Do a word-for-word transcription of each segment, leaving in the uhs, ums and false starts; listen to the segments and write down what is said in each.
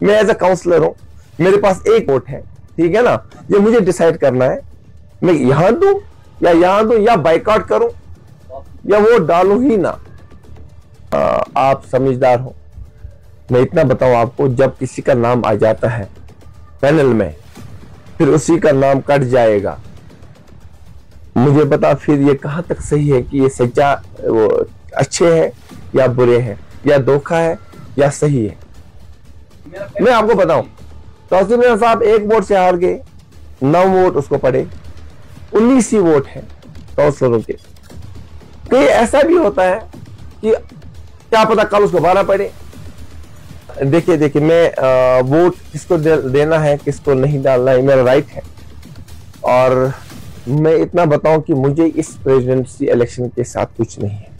मैं as a counsellor हूँ, मेरे पास एक वोट है, ठीक है ना। ये मुझे डिसाइड करना है, मैं यहां दूं या यहां दूं, या बाइकआउट करूं या वोट डालूं ही ना। आ, आप समझदार हो, मैं इतना बताऊं आपको, जब किसी का नाम आ जाता है पैनल में, फिर उसी का नाम कट जाएगा। मुझे बता फिर ये कहां तक सही है कि ये सच्चा वो अच्छे है या बुरे हैं, या धोखा है या सही है। मैं आपको बताऊं, तौसीफ रैना साहब एक वोट से हार गए, नौ वोट उसको पड़े, उन्नीस ही वोट है काउंसलरों के। कहीं ऐसा भी होता है कि क्या पता कल उसको बारह पड़े। देखिए देखिए मैं आ, वोट किसको दे, देना है, किसको नहीं डालना है, मेरा राइट है। और मैं इतना बताऊं कि मुझे इस प्रेसिडेंसी इलेक्शन के साथ कुछ नहीं है।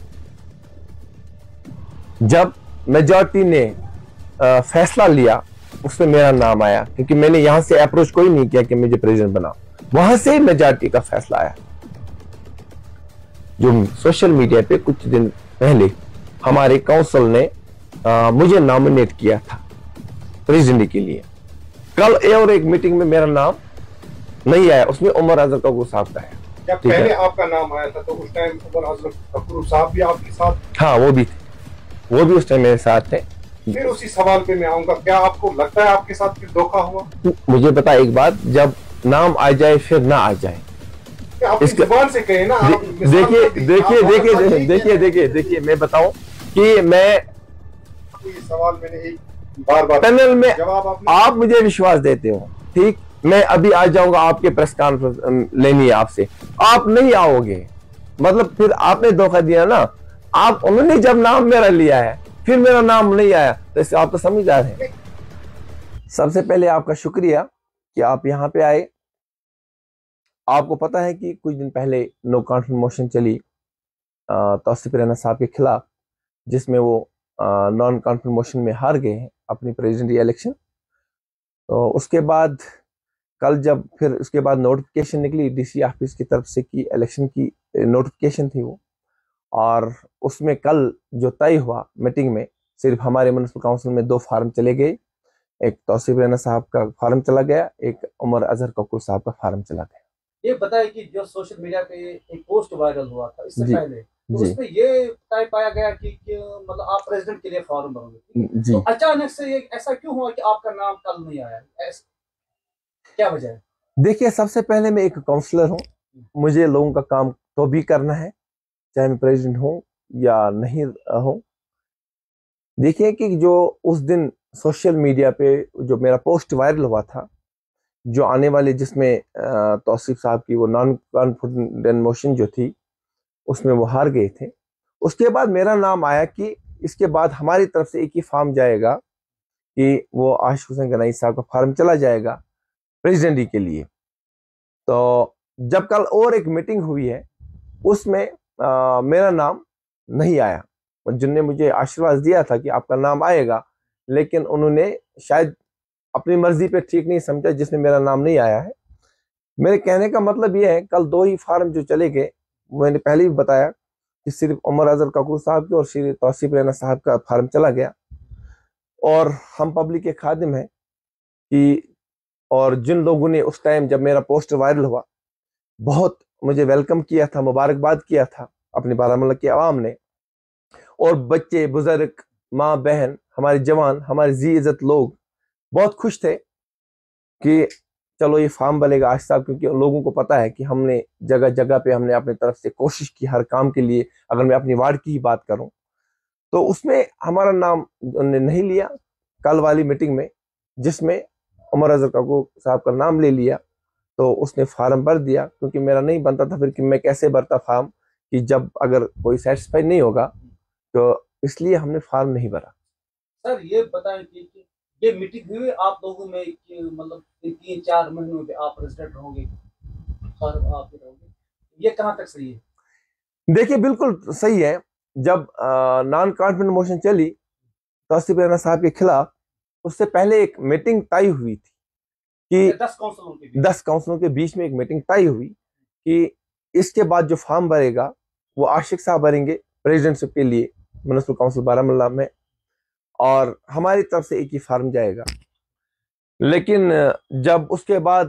जब मेजॉरिटी ने आ, फैसला लिया, उसमें मेरा नाम आया, क्योंकि मैंने यहां से अप्रोच कोई नहीं किया कि मुझे प्रेसिडेंट बना, वहां से मेजॉरिटी का फैसला आया। जो सोशल मीडिया पे कुछ दिन पहले हमारे काउंसिल ने आ, मुझे नॉमिनेट किया था प्रेसिडेंट के लिए, कल और एक मीटिंग में मेरा नाम नहीं आया, उसमें उमर अजहर कपूर साहब का है। जब पहले आपका नाम आया था तो उस टाइम उमर अजहर कपूर साहब भी आपके साथ? हाँ, वो भी थे, वो भी उस टाइम मेरे साथ थे। फिर उसी सवाल पे मैं आऊंगा, क्या आपको लगता है आपके साथ फिर धोखा हुआ? मुझे पता एक बात, जब नाम आ जाए फिर ना आ जाए, इसके जुबान से कहे ना। देखिए देखिए देखिए देखिए देखिए देखिए मैं बताऊं कि मैं ये सवाल मैंने एक बार बार पैनल में जवाब आप मुझे विश्वास देते हो, ठीक, मैं अभी आ जाऊंगा आपके प्रेस कॉन्फ्रेंस लेनी है आपसे, आप नहीं आओगे, मतलब फिर आपने धोखा दिया ना। आप उन्होंने जब नाम मेरा लिया है फिर मेरा नाम नहीं आया, तो इससे आप तो समझदार हैं। सबसे पहले आपका शुक्रिया कि आप यहाँ पे आए। आपको पता है कि कुछ दिन पहले नो कॉन्फिडेंस मोशन चली तौसीफ रैना साहब के खिलाफ, जिसमें वो नॉन कॉन्फिडेंस मोशन में हार गए हैं अपनी प्रेसिडेंट इलेक्शन। तो उसके बाद कल जब फिर उसके बाद नोटिफिकेशन निकली डीसी ऑफिस की तरफ से कि इलेक्शन की नोटिफिकेशन थी वो, और उसमें कल जो तय हुआ मीटिंग में, सिर्फ हमारे म्युनिसिपल काउंसिल में दो फार्म चले गए, एक तौसीफ रैना साहब का फार्म चला गया, एक उमर अजहर कपूर साहब का फार्म चला गया। ये बताया कि जो सोशल मीडिया पे एक पोस्ट वायरल हुआ था इससे पहले, तो उसमें ये तय पाया गया कि, कि मतलब आप प्रेसिडेंट के लिए फॉर्म भरोगे, तो अचानक से ये ऐसा क्यों हुआ कि आपका नाम कल नहीं आया, क्या वजह है? देखिए, सबसे पहले मैं एक काउंसलर हूँ, मुझे लोगों का काम तो भी करना है, चाहे मैं प्रेसिडेंट हूँ या नहीं हूँ। देखिए कि जो उस दिन सोशल मीडिया पे जो मेरा पोस्ट वायरल हुआ था, जो आने वाले जिसमें तौसीफ साहब की वो नॉन कॉन्फिडेंस मोशन जो थी उसमें वो हार गए थे, उसके बाद मेरा नाम आया कि इसके बाद हमारी तरफ से एक ही फार्म जाएगा कि वो आशिक हुसैन गनाई साहब का फार्म चला जाएगा प्रेसिडेंट के लिए। तो जब कल और एक मीटिंग हुई है उसमें आ, मेरा नाम नहीं आया, जिनने मुझे आशीर्वाद दिया था कि आपका नाम आएगा, लेकिन उन्होंने शायद अपनी मर्जी पे ठीक नहीं समझा, जिसमें मेरा नाम नहीं आया है। मेरे कहने का मतलब यह है, कल दो ही फार्म जो चले गए, मैंने पहले भी बताया कि सिर्फ उमर अजहर कपूर साहब के और श्री तौसीफ रैना साहब का फार्म चला गया, और हम पब्लिक के खादिम हैं कि, और जिन लोगों ने उस टाइम जब मेरा पोस्टर वायरल हुआ बहुत मुझे वेलकम किया था, मुबारकबाद किया था अपनी बारामूला की आवाम ने, और बच्चे बुजुर्ग माँ बहन हमारे जवान हमारे जी इज्जत लोग बहुत खुश थे कि चलो ये फार्म बनेगा आज साहब, क्योंकि लोगों को पता है कि हमने जगह जगह पे हमने अपनी तरफ से कोशिश की हर काम के लिए। अगर मैं अपनी वार्ड की ही बात करूं तो उसमें हमारा नाम उन्होंने नहीं लिया। कल वाली मीटिंग में जिसमें उमर अजहर कपूर साहब का नाम ले लिया, तो उसने फार्म भर दिया, क्योंकि मेरा नहीं बनता था फिर कि मैं कैसे भरता फार्म, कि जब अगर कोई सेटिस्फाई नहीं होगा, तो इसलिए हमने फार्म नहीं भरा। सर ये बताएं कि ये मीटिंग हुई आप लोगों में कि मतलब तीन चार महीनों में आप प्रेसिडेंट रहोगे और आप रहोगे, ये कहां तक सही है? देखिए बिल्कुल सही है। जब नॉन कॉन्फिडेंस मोशन चली तौसीफ रैना साहब के खिलाफ, उससे पहले एक मीटिंग तय हुई थी कि दस काउंसिलों के दस काउंसिलों के बीच में एक मीटिंग तय हुई कि इसके बाद जो फार्म भरेगा वो आशिक साहब भरेंगे प्रेसिडेंटशिप के लिए म्युनिसिपल काउंसिल बारामूला में, और हमारी तरफ से एक ही फार्म जाएगा। लेकिन जब उसके बाद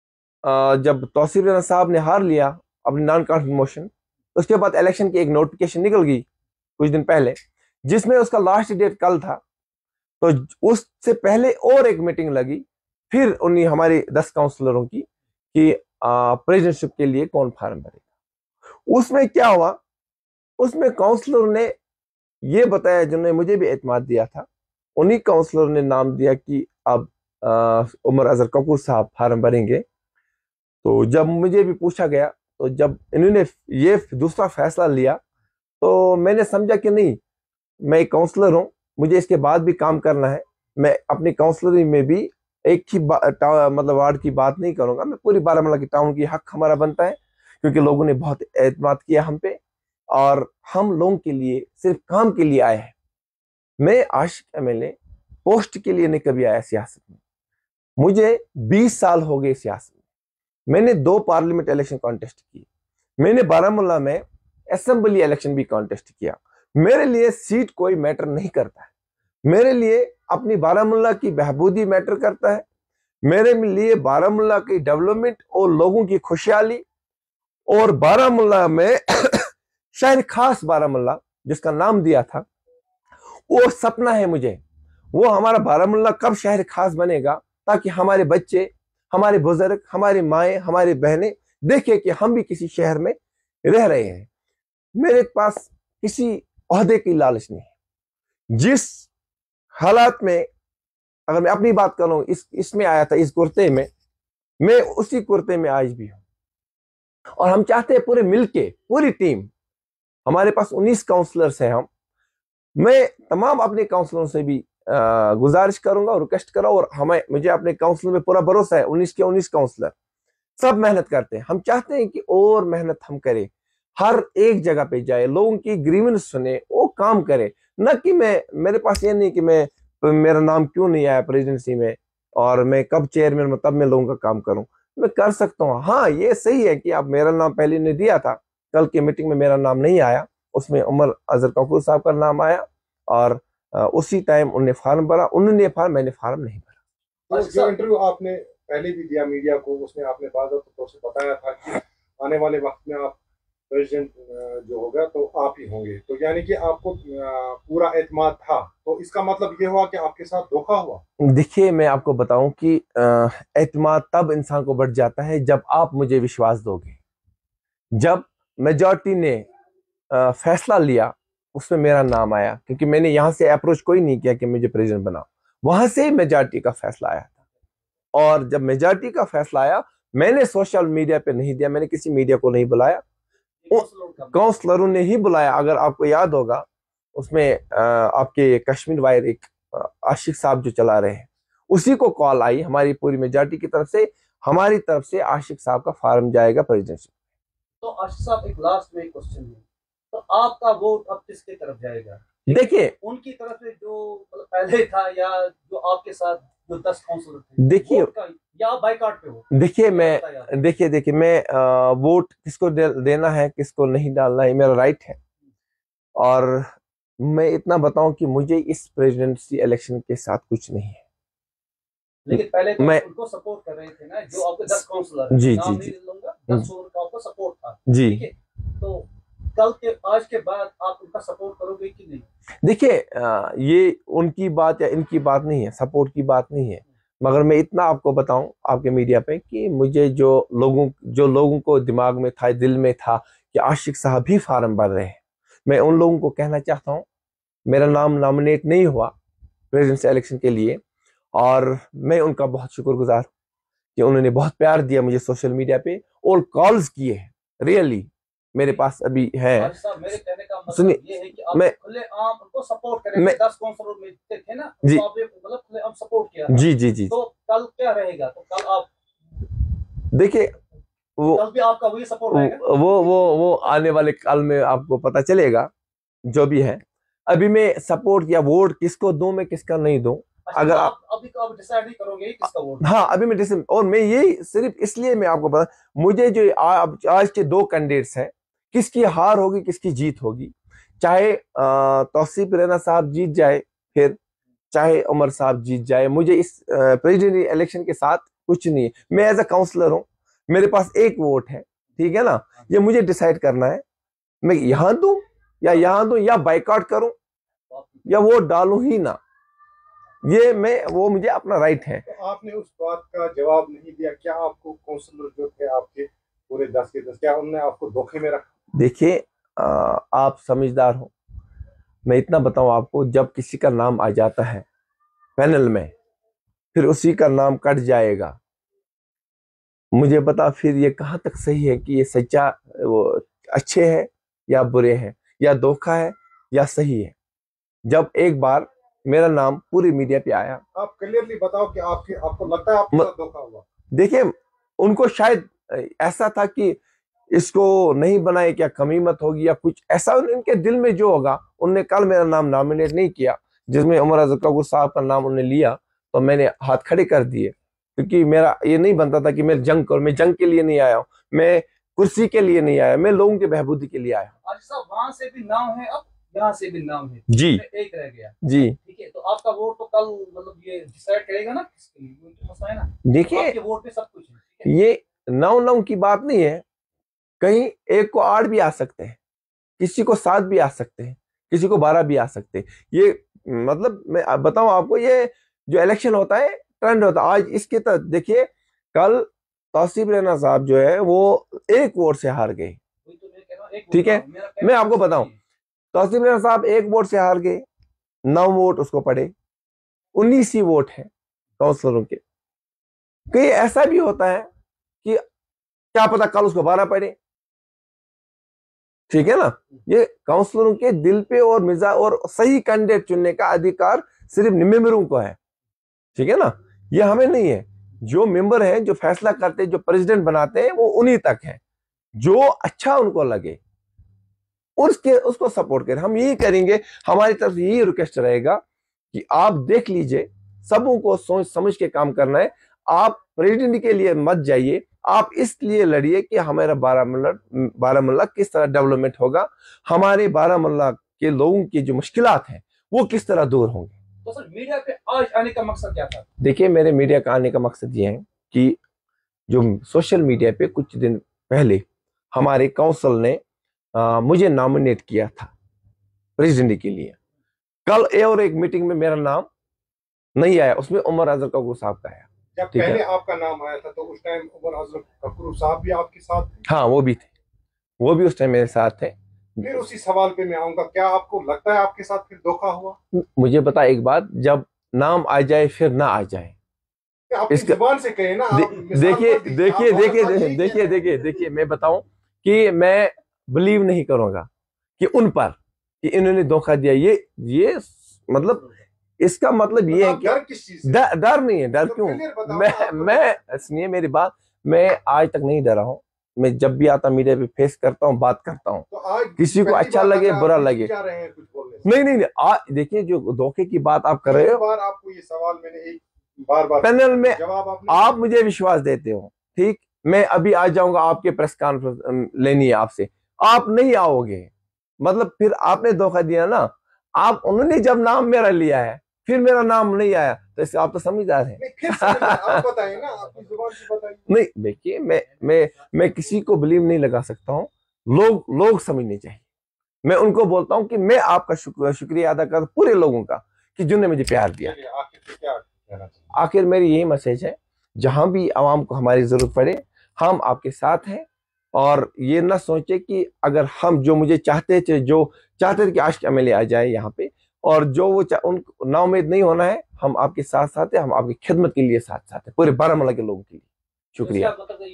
जब तौसीफ रैना साहब ने हार लिया अपनी नॉन कॉन्फिडेंस मोशन, उसके बाद इलेक्शन की एक नोटिफिकेशन निकल गई कुछ दिन पहले, जिसमें उसका लास्ट डेट कल था। तो उससे पहले और एक मीटिंग लगी फिर उन्हीं हमारी दस काउंसलरों की कि प्रेसिडेंटशिप के लिए कौन फार्म भरेगा। उसमें क्या हुआ, उसमें काउंसलर ने ये बताया, जिन्होंने मुझे भी एतमाद दिया था, उन्हीं काउंसलर ने नाम दिया कि अब उमर अजहर कपूर साहब फार्म भरेंगे। तो जब मुझे भी पूछा गया, तो जब इन्होंने ये दूसरा फैसला लिया, तो मैंने समझा कि नहीं, मैं एक काउंसलर हूं, मुझे इसके बाद भी काम करना है। मैं अपनी काउंसलरी में भी एक ही मतलब वार्ड की बात नहीं करूंगा, मैं पूरी बारामूला की टाउन की हक हमारा बनता है, क्योंकि लोगों ने बहुत एतमाद किया हम पे और हम लोगों के लिए सिर्फ काम के लिए आए हैं। मैं आशिक एमएलए पोस्ट के लिए नहीं कभी आया सियासत में। मुझे बीस साल हो गए सियासत में। मैंने दो पार्लियामेंट इलेक्शन कॉन्टेस्ट किए, मैंने बारामूला में असेंबली इलेक्शन भी कॉन्टेस्ट किया। मेरे लिए सीट कोई मैटर नहीं करता है, मेरे लिए अपनी बारामूला की बहबूदी मैटर करता है, मेरे लिए बारामूला की डेवलपमेंट और लोगों की खुशहाली, और बारामूला में शहर खास बारामूला जिसका नाम दिया था, वो सपना है मुझे। वो हमारा बारामूला कब शहर खास बनेगा, ताकि हमारे बच्चे, हमारे बुजुर्ग, हमारी माएँ, हमारी बहनें देखे कि हम भी किसी शहर में रह रहे हैं। मेरे पास किसी ओहदे की लालच नहीं है। जिस हालात में, अगर मैं अपनी बात करूं, इस इसमें आया था, इस कुर्ते में, मैं उसी कुर्ते में आज भी हूं। और हम चाहते हैं पूरे मिलके, पूरी टीम, हमारे पास उन्नीस काउंसलर्स हैं हम, मैं तमाम अपने काउंसलरों से भी गुजारिश करूंगा और रिक्वेस्ट करूं, और हमें मुझे अपने काउंसलर में पूरा भरोसा है, उन्नीस के उन्नीस काउंसलर सब मेहनत करते हैं। हम चाहते हैं कि और मेहनत हम करें, हर एक जगह पे जाए, लोगों की ग्रीवेंस सुने, वो काम करे। न कि मैं, मेरे पास ये नहीं कि मैं, मेरा नाम क्यों नहीं आया प्रेसिडेंसी में और मैं कब चेयरमैन में तब मैं लोगों का काम करूं। मैं कर सकता हूं। हाँ, ये सही है कि अब मेरा नाम पहले ने दिया था, कल की मीटिंग में मेरा नाम नहीं आया, उसमें उमर अजहर कपूर साहब का नाम आया और उसी टाइम उन्होंने फार्म भरा, उन्होंने फार्म, मैंने फार्म नहीं भरा। जो इंटरव्यू आपने पहले भी दिया मीडिया को, उसमें आपने बाकायदा से बताया था कि आने वाले वक्त में आप प्रेसिडेंट जो होगा तो आप ही होंगे, तो यानी कि आपको पूरा एतमाद था, तो इसका मतलब ये हुआ कि आपके साथ धोखा हुआ? देखिए, मैं आपको बताऊं कि एतमाद तब इंसान को बढ़ जाता है जब आप मुझे विश्वास दोगे। जब मेजॉरिटी ने फैसला लिया, उसमें मेरा नाम आया, क्योंकि मैंने यहां से अप्रोच कोई नहीं किया कि मुझे प्रेसिडेंट बनाओ, वहां से मेजॉरिटी का फैसला आया था। और जब मेजॉरिटी का फैसला आया, मैंने सोशल मीडिया पे नहीं दिया, मैंने किसी मीडिया को नहीं बुलाया, काउंसलरों ने ही बुलाया। अगर आपको याद होगा, उसमें आपके कश्मीर वायर एक आशिक साहब जो चला रहे हैं, उसी को कॉल आई हमारी पूरी मेजॉरिटी की तरफ से, हमारी तरफ से आशिक साहब का फार्म जाएगा प्रेसिडेंटशिप। तो आशिक साहब, एक लास्ट में एक क्वेश्चन है, तो आपका वोट अब किसके तरफ जाएगा? देखिए, उनकी तरफ से जो मतलब पहले था, या जो आपके साथ जो दस काउंसलर थे, देखिए, या बाइकाट पे हो? देखिए मैं देखिए देखिए मैं आ, वोट किसको दे, देना है, किसको नहीं डालना है, मेरा राइट है। और मैं इतना बताऊं कि मुझे इस प्रेसिडेंसी इलेक्शन के साथ कुछ नहीं है। लेकिन पहले तो मैं उनको सपोर्ट कर रहे थे ना, जो आपके दस काउंसलर, जी नाम जी जी लूंगा, दस का आपको सपोर्ट था जी। तो कल के, आज के बाद आप उनका सपोर्ट करोगे कि नहीं? देखिए, ये उनकी बात या इनकी बात नहीं है, सपोर्ट की बात नहीं है, मगर मैं इतना आपको बताऊं आपके मीडिया पे कि मुझे जो लोगों जो लोगों को दिमाग में था, दिल में था कि आशिक साहब भी फार्म भर रहे हैं, मैं उन लोगों को कहना चाहता हूं, मेरा नाम नॉमिनेट नहीं हुआ प्रेसिडेंसी इलेक्शन के लिए, और मैं उनका बहुत शुक्रगुजार कि उन्होंने बहुत प्यार दिया मुझे सोशल मीडिया पे और कॉल्स किए हैं। रियली मेरे पास अभी है। मेरे कहने का मतलब ये है कि आप मैं खुलेआम उनको सपोर्ट करें। मैं दस काउंसलर में थे ना, तो आपने मतलब खुलेआम सपोर्ट किया। जी जी जी। तो कल क्या रहेगा? तो कल आप देखिए, वो कल भी आपका वही सपोर्ट रहेगा। वो वो वो आने वाले कल में आपको पता चलेगा जो भी है। अभी मैं सपोर्ट या वोट किसको दूं, मैं किसका नहीं दूं, अगर आप अभी तो आप डिसाइड नहीं करोगे किसका वोट? हाँ, अभी मैं डिसाइड, और मैं यही सिर्फ इसलिए मैं आपको बता, मुझे जो आज के दो कैंडिडेट्स हैं, किसकी हार होगी किसकी जीत होगी, चाहे तौसीफ रैना साहब जीत जाए फिर चाहे उमर साहब जीत जाए, मुझे इस प्रेसिडेंट इलेक्शन के साथ कुछ नहीं है। मैं एज अ काउंसलर हूँ, मेरे पास एक वोट है, ठीक है ना। ये मुझे डिसाइड करना है, मैं यहाँ दूं या यहाँ दूं, या बाइकआउट करूं या वोट डालूं ही ना, ये मैं वो मुझे अपना राइट है। तो आपने उस बात का जवाब नहीं दिया, क्या आपको काउंसलर जो थे आपके पूरे दस के दस, क्या उन्होंने आपको धोखे में रखा? देखिए, आप समझदार हो, मैं इतना बताऊं आपको, जब किसी का नाम आ जाता है पैनल में, फिर उसी का नाम कट जाएगा, मुझे बता फिर ये कहाँ तक सही है कि ये सच्चा वो अच्छे है या बुरे हैं, या धोखा है या सही है। जब एक बार मेरा नाम पूरी मीडिया पे आया, आप क्लियरली बताओ कि आपकी आपको लगता है आपके साथ धोखा हुआ? देखिए, उनको शायद ऐसा था कि इसको नहीं बनाए, क्या कमी मत होगी या कुछ ऐसा उनके दिल में जो होगा। उनने कल मेरा नाम नॉमिनेट नहीं किया, जिसमें उमर अजहर कपूर साहब का नाम उन्होंने लिया, तो मैंने हाथ खड़े कर दिए, क्योंकि मेरा ये नहीं बनता था कि मैं जंग करूं। मैं जंग के लिए नहीं आया हूं, मैं कुर्सी के लिए नहीं आया, मैं लोगों के बहबूदी के लिए आया हूं। वहां से भी नाम है, अब यहाँ से भी नाम है जी, एक रह गया जी, ठीक है। तो आपका वोट तो कल मतलब ये डिसाइड करेगा ना किसके लिए, मसला है ना। देखिए, आपके वोट पे सब कुछ है, ये नौ नौ की बात नहीं है, कहीं एक को आठ भी आ सकते हैं, किसी को सात भी आ सकते हैं, किसी को बारह भी आ सकते हैं। ये मतलब मैं बताऊं आपको, ये जो इलेक्शन होता है ट्रेंड होता है। आज इसके तहत देखिए, कल तौसीफ रैना साहब जो है वो एक वोट से हार गए, ठीक है। मैं आपको बताऊं, तौसीफ रैना साहब एक वोट से हार गए, नौ वोट उसको पड़े, उन्नीस ही वोट है काउंसलरों के। कई ऐसा भी होता है कि क्या पता कल उसको बारह पड़े, ठीक है ना। ये काउंसलरों के दिल पे और मिजाज और सही कैंडिडेट चुनने का अधिकार सिर्फ मेंबरों को है, ठीक है ना। ये हमें नहीं है। जो मेंबर हैं, जो फैसला करते हैं, जो प्रेसिडेंट बनाते हैं, वो उन्हीं तक है। जो अच्छा उनको लगे उसके उसको सपोर्ट करें, हम यही करेंगे। हमारी तरफ से यही रिक्वेस्ट रहेगा कि आप देख लीजिए, सबों को सोच समझ के काम करना है। आप प्रेसिडेंट के लिए मत जाइए, आप इसलिए लड़िए कि हमारा बारामूला बारामूला किस तरह डेवलपमेंट होगा, हमारे बारामूला के लोगों की जो मुश्किलात हैं वो किस तरह दूर होंगे। तो सर, मीडिया पे आज आने का मकसद क्या था? देखिए, मेरे मीडिया का आने का मकसद ये है कि जो सोशल मीडिया पे कुछ दिन पहले हमारे काउंसिल ने आ, मुझे नॉमिनेट किया था प्रेसिडेंट के लिए। कल ए और एक मीटिंग में मेरा नाम नहीं आया, उसमें उमर अजहर कपूर साहब का आया। जब पहले आपका नाम आया था तो उस टाइम उमर अजहर कपूर साहब भी आपके साथ थे? हाँ, वो भी थे, वो भी उस टाइम मेरे साथ थे। फिर उसी सवाल पे मैं आऊंगा, क्या आपको लगता है आपके साथ फिर धोखा हुआ? मुझे बता एक बात, जब नाम आ जाए फिर ना आ जाए, इसके जुबान से कहे ना। देखिए देखिए देखिए देखिए देखिए देखिए मैं बताऊं कि मैं बिलीव नहीं करूंगा कि उन पर कि इन्होंने धोखा दिया। ये ये मतलब इसका मतलब ये है कि डर किस चीज से? डर डर नहीं है। डर क्यों? मैं मैं सुनिए मेरी बात, मैं आज तक नहीं डरा हूं। मैं जब भी आता मीडिया पे फेस करता हूं, बात करता हूं, तो किसी को अच्छा लगे बुरा लगे, नहीं नहीं नहीं। देखिए, जो धोखे की बात आप कर रहे हो, बार आपको ये सवाल मैंने एक बार बार पैनल में जवाब आप मुझे विश्वास देते हो, ठीक। मैं अभी आ जाऊंगा, आपके प्रेस कॉन्फ्रेंस लेनी है आपसे, आप नहीं आओगे, मतलब फिर आपने धोखा दिया ना। आप उन्होंने जब नाम मेरा लिया है फिर मेरा नाम नहीं आया, तो इससे आप तो समझदार हैं। आप बताइए ना, आपकी जुबान से बताइए। नहीं, देखिए, मैं मैं मैं किसी को बिलीव नहीं लगा सकता हूँ, लोग लोग समझने चाहिए। मैं उनको बोलता हूँ कि मैं आपका शुक्र शुक्रिया अदा करता पूरे लोगों का कि जिन्होंने मुझे प्यार दिया। आखिर मेरी यही मैसेज है, जहां भी आवाम को हमारी जरूरत पड़े हम आपके साथ हैं। और ये ना सोचे कि अगर हम जो मुझे चाहते थे जो चाहते थे कि आशिक एमएलए आ जाए यहाँ पे, और जो वो उन नाउम्मीद नहीं होना है। हम आपके साथ साथ हैं, हम आपकी खिदमत के लिए साथ साथ हैं, पूरे बारामूला के लोगों के लिए। शुक्रिया।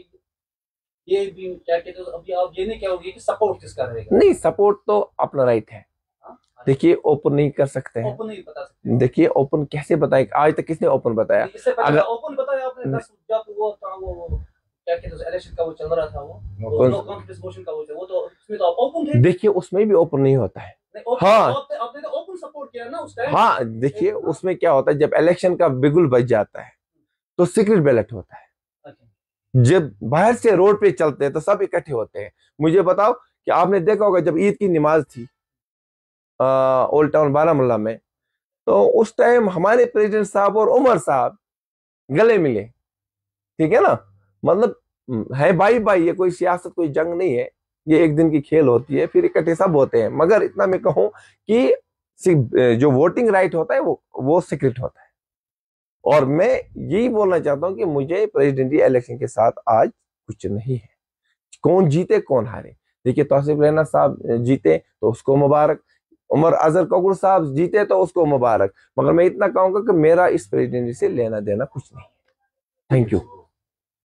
ये भी क्या कहते हैं, अभी आप ये नहीं कहोगे कि सपोर्ट किसका रहेगा? नहीं, सपोर्ट तो अपना राइट है। देखिए, ओपन नहीं कर सकते हैं, ओपन नहीं बता सकते। देखिए, ओपन कैसे बताए? आज तक किसने ओपन बताया? अगर ओपन बताया आपने, दस जब वो था वो क्या कहते हैं इलेक्शन का वो चल रहा था, वो नो कॉन्फिडेंस मोशन का वो वो तो उसमें तो आप ओपन थे। देखिए, उसमें भी ओपन नहीं होता है। हाँ, आपने तो ओपन सपोर्ट किया ना उस टाइम। हाँ, देखिए, उसमें क्या होता है, जब इलेक्शन का बिगुल बज जाता है तो सीक्रेट बैलेट होता है। जब बाहर से रोड पे चलते हैं तो सब इकट्ठे होते हैं। मुझे बताओ कि आपने देखा होगा, जब ईद की नमाज थी ओल्ड टाउन बारामूला में, तो उस टाइम हमारे प्रेसिडेंट साहब और उमर साहब गले मिले, ठीक है ना, मतलब है भाई भाई, ये कोई सियासत कोई जंग नहीं है, ये एक दिन की खेल होती है, फिर इकट्ठे सब होते हैं। मगर इतना मैं कहूं कि जो वोटिंग राइट होता है वो वो सीक्रेट होता है। और मैं यही बोलना चाहता हूं कि मुझे प्रेसिडेंसी इलेक्शन के साथ आज कुछ नहीं है। कौन जीते कौन हारे, देखिए तौसीफ रैना साहब जीते तो उसको मुबारक, उमर अजहर ककुर साहब जीते तो उसको मुबारक, मगर मैं इतना कहूंगा कि मेरा इस प्रेसिडेंसी से लेना देना कुछ नहीं है। Thank you.